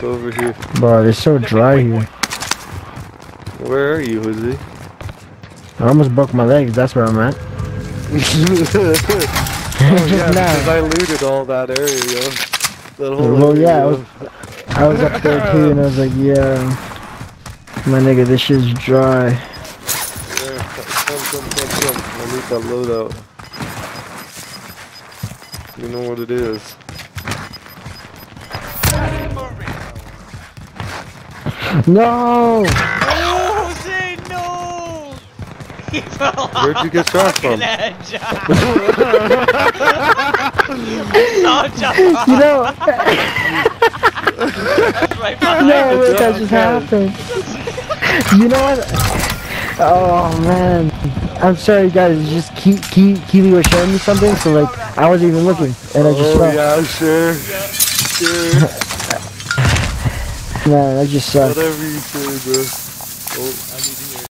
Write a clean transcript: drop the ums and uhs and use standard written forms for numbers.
over here. Bro, it's so dry here. Where are you, Jose? I almost broke my legs, that's where I'm at. Oh yeah, because I looted all that area, yo. That whole Well, area, yeah, yo. I was up there too, and I was like, yeah, my nigga, this shit's dry. Yeah, come. I need that loadout. You know what it is. No! Oh, Jose, no! He fell off. Where'd you get shot from? You know, Right no, look, that just happened. You know what? Oh man, I'm sorry guys. Just Kiwi was showing me something, so like I wasn't even looking, and I just fell. Yeah, sure. Man, I just sucked. Whatever you say, bro. Oh, I need to hear.